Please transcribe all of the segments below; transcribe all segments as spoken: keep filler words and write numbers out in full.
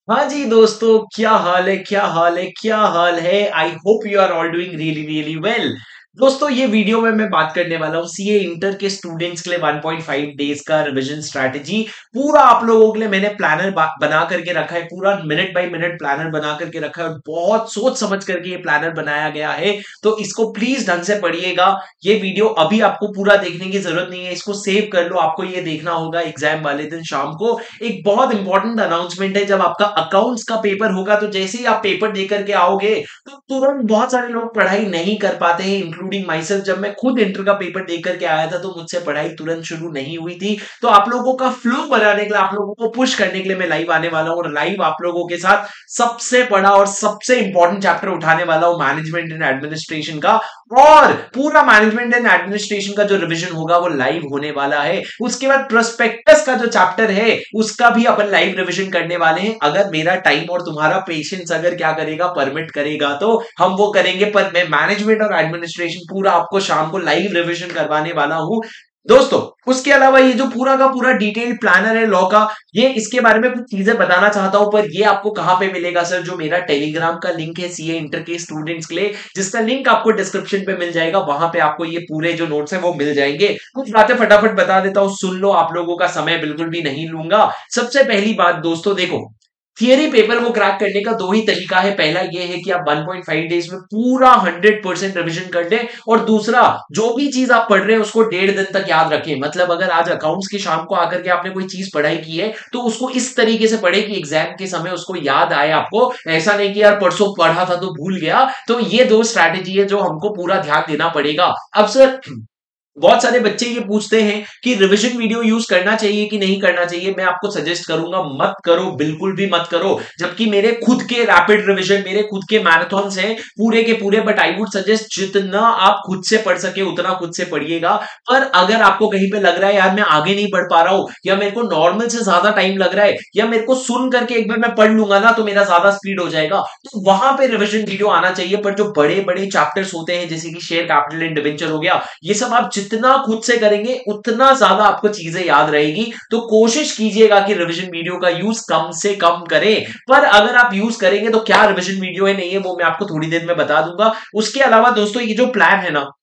हाँ जी दोस्तों, क्या हाल है क्या हाल है क्या हाल है। I hope you are all doing really really well. दोस्तों, ये वीडियो में मैं बात करने वाला हूँ सीए इंटर के स्टूडेंट्स के लिए वन पॉइंट फाइव डेज का रिवीजन स्ट्रैटेजी। पूरा आप लोगों के लिए मैंने प्लानर बना करके रखा है, पूरा मिनट बाय मिनट प्लानर बना करके रखा है और बहुत सोच समझ करके ये प्लानर बनाया गया है। तो इसको प्लीज ढंग से पढ़िएगा। ये वीडियो अभी आपको पूरा देखने की जरूरत नहीं है, इसको सेव कर लो। आपको ये देखना होगा एग्जाम वाले दिन शाम को। एक बहुत इंपॉर्टेंट अनाउंसमेंट है, जब आपका अकाउंट्स का पेपर होगा तो जैसे ही आप पेपर दे करके आओगे तो तुरंत बहुत सारे लोग पढ़ाई नहीं कर पाते हैं, इंक्लूडिंग माई सेल्फ। जब मैं खुद इंटर का पेपर दे करके आया था तो मुझसे पढ़ाई तुरंत शुरू नहीं हुई थी। तो आप लोगों का फ्लो बनाने के लिए, आप लोगों को पुश करने के लिए मैं लाइव आने वाला हूं और लाइव आप लोगों के साथ सबसे बड़ा और सबसे इंपॉर्टेंट चैप्टर उठाने वाला हूं, मैनेजमेंट एंड एडमिनिस्ट्रेशन का। और पूरा मैनेजमेंट एंड एडमिनिस्ट्रेशन का जो रिवीजन होगा वो लाइव होने वाला है। उसके बाद प्रोस्पेक्टस का जो चैप्टर है उसका भी अपन लाइव रिवीजन करने वाले हैं। अगर मेरा टाइम और तुम्हारा पेशेंस अगर क्या करेगा, परमिट करेगा, तो हम वो करेंगे। पर मैं मैनेजमेंट और एडमिनिस्ट्रेशन पूरा आपको शाम को लाइव रिवीजन करवाने वाला हूं दोस्तों। उसके अलावा ये जो पूरा का पूरा डिटेल्ड प्लानर है लॉ का, ये इसके बारे में कुछ चीजें बताना चाहता हूं। पर ये आपको कहां पे मिलेगा सर? जो मेरा टेलीग्राम का लिंक है सीए इंटर के स्टूडेंट्स के लिए, जिसका लिंक आपको डिस्क्रिप्शन पे मिल जाएगा, वहां पे आपको ये पूरे जो नोट्स है वो मिल जाएंगे। कुछ बातें फटाफट बता देता हूं, सुन लो। आप लोगों का समय बिल्कुल भी नहीं लूंगा। सबसे पहली बात दोस्तों, देखो, थियरी पेपर को क्रैक करने का दो ही तरीका है। पहला ये है कि आप वन पॉइंट फाइव डेज में पूरा हंड्रेड परसेंट रिविजन कर लें, और दूसरा, जो भी चीज आप पढ़ रहे हैं उसको डेढ़ दिन तक याद रखें। मतलब अगर आज अकाउंट्स की शाम को आकर के आपने कोई चीज पढ़ाई की है तो उसको इस तरीके से पढ़े कि एग्जाम के समय उसको याद आए आपको। ऐसा नहीं कि यार परसों पढ़ा था तो भूल गया। तो ये दो स्ट्रैटेजी है जो हमको पूरा ध्यान देना पड़ेगा। अब सर, बहुत सारे बच्चे ये पूछते हैं कि रिवीजन वीडियो यूज करना चाहिए कि नहीं करना चाहिए। मैं आपको सजेस्ट करूंगा मत करो, बिल्कुल भी मत करो। जबकि मेरे खुद के रैपिड रिवीजन, मेरे खुद के मैराथन्स हैं पूरे के पूरे। बट आई वुड सजेस्ट जितना आप खुद से पढ़ सके उतना खुद से पढ़िएगा। पर अगर आपको कहीं पे लग रहा है यार मैं आगे नहीं पढ़ पा रहा हूं, या मेरे को नॉर्मल से ज्यादा टाइम लग रहा है, या मेरे को सुन करके एक बार मैं पढ़ लूंगा ना तो मेरा ज्यादा स्पीड हो जाएगा, तो वहां पे रिवीजन वीडियो आना चाहिए। पर जो बड़े बड़े चैप्टर्स होते हैं जैसे कि शेयर कैपिटल एंड डिवेंचर हो गया, ये सब आप जितना खुद से करेंगे उतना ज्यादा आपको चीजें याद रहेगी। तो कोशिश कीजिएगा कि रिवीजन वीडियो का यूज कम से कम करें। पर अगर आप यूज करेंगे तो क्या रिवीजन वीडियो है नहीं है वो मैं आपको थोड़ी देर में बता दूंगा। उसके अलावा दोस्तों, ये जो प्लान है ना,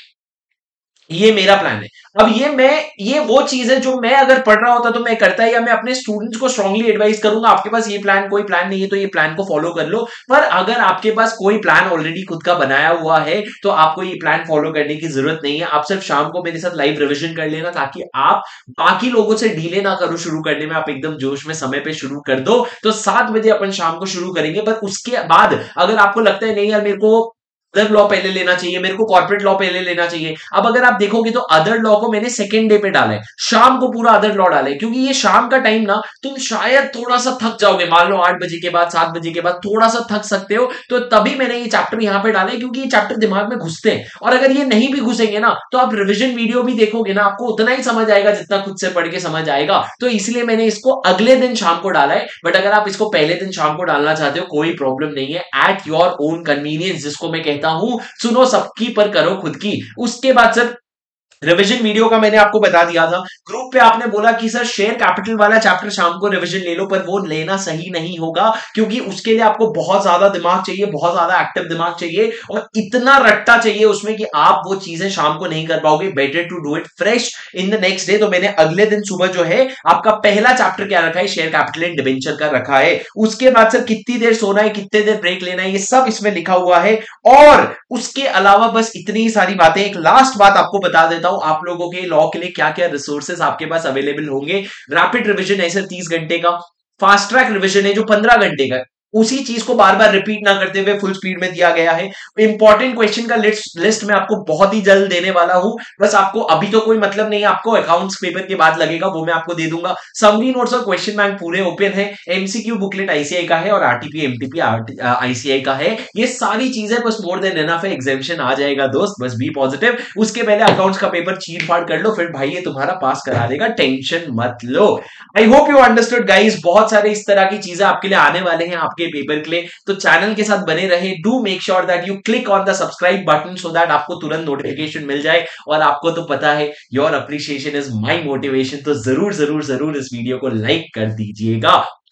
ये मेरा प्लान है। अब ये मैं ये वो चीज है जो मैं अगर पढ़ रहा होता तो मैं करता, या मैं अपने स्टूडेंट्स को स्ट्रांगली एडवाइस करूंगा आपके पास ये प्लान कोई प्लान नहीं है तो ये प्लान को फॉलो कर लो। पर अगर आपके पास कोई प्लान ऑलरेडी खुद का बनाया हुआ है तो आपको ये प्लान फॉलो करने की जरूरत नहीं है। आप सिर्फ शाम को मेरे साथ लाइव रिवीजन कर लेना, ताकि आप बाकी लोगों से डीले ना करो शुरू करने में। आप एकदम जोश में समय पे शुरू कर दो। तो सात बजे अपन शाम को शुरू करेंगे। पर उसके बाद अगर आपको लगता है नहीं यार मेरे को अदर लॉ पहले लेना चाहिए, मेरे को कॉर्पोरेट लॉ पहले लेना चाहिए, अब अगर आप देखोगे तो अदर लॉ को मैंने सेकेंड डे पे डाला है, शाम को पूरा अदर लॉ डाला है। क्योंकि ये शाम का टाइम ना, तुम शायद थोड़ा सा थक जाओगे। मान लो आठ बजे के बाद, सात बजे के बाद थोड़ा सा थक सकते हो, तो तभी मैंने ये चैप्टर यहां पे डाला है, क्योंकि ये चैप्टर दिमाग में घुसते हैं। और अगर ये नहीं भी घुसेंगे ना तो आप रिविजन वीडियो भी देखोगे ना, आपको उतना ही समझ आएगा जितना खुद से पढ़ के समझ आएगा। तो इसलिए मैंने इसको अगले दिन शाम को डाला है। बट अगर आप इसको पहले दिन शाम को डालना चाहते हो कोई प्रॉब्लम नहीं है, एट योर ओन कन्वीनियंस, जिसको मैं कहता हूं सुनो सबकी पर करो खुद की। उसके बाद सर, रिवीजन वीडियो का मैंने आपको बता दिया था। ग्रुप पे आपने बोला कि सर शेयर कैपिटल वाला चैप्टर शाम को रिवीजन ले लो, पर वो लेना सही नहीं होगा, क्योंकि उसके लिए आपको बहुत ज्यादा दिमाग चाहिए, बहुत ज्यादा एक्टिव दिमाग चाहिए, और इतना रट्टा चाहिए उसमें कि आप वो चीजें शाम को नहीं कर पाओगे। Better to do it fresh in the next day. तो मैंने अगले दिन सुबह जो है आपका पहला चैप्टर क्या रखा है, शेयर कैपिटल एंड डिबेंचर का रखा है। उसके बाद सर कितनी देर सोना है, कितने देर ब्रेक लेना है, ये सब इसमें लिखा हुआ है। और उसके अलावा बस इतनी सारी बातें। एक लास्ट बात आपको बता देता हूं, आप लोगों के लॉ के लिए क्या क्या रिसोर्सेस आपके पास अवेलेबल होंगे। रैपिड रिवीजन है सर तीस घंटे का, फास्ट ट्रैक रिवीजन है जो पंद्रह घंटे का है, उसी चीज को बार बार रिपीट ना करते हुए फुल स्पीड में दिया गया है। इंपॉर्टेंट क्वेश्चन का लिस्ट लिस्ट मैं आपको बहुत ही जल्द देने वाला हूं। बस आपको अभी तो कोई मतलब नहीं है, आपको अकाउंट्स पेपर के बाद लगेगा, वो मैं आपको दे दूंगा। समरी नोट्स और क्वेश्चन बैंक पूरे ओपन है। एमसीक्यू बुकलेट आईसीआई का है और आरटीपी एमटीपी आईसीआई का है। ये सारी चीजें बस मोर देन एनफ है, एग्जामिशन आ जाएगा दोस्त, बस बी पॉजिटिव। उसके पहले अकाउंट्स का पेपर चीर फाड़ कर लो, फिर भाई ये तुम्हारा पास करा देगा, टेंशन मत लो। I hope you understood guys. बहुत सारे इस तरह की चीजें आपके लिए आने वाले हैं आपके पेपर के लिए, तो चैनल के साथ बने रहे। Do make sure that you click on the subscribe button so that आपको तुरंत नोटिफिकेशन मिल जाए। और आपको तो पता है your appreciation is my motivation, तो जरूर जरूर जरूर इस वीडियो को लाइक कर दीजिएगा।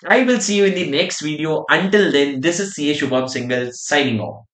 I will see you in the next video. Until then, this is C A Shubham Singhal signing off.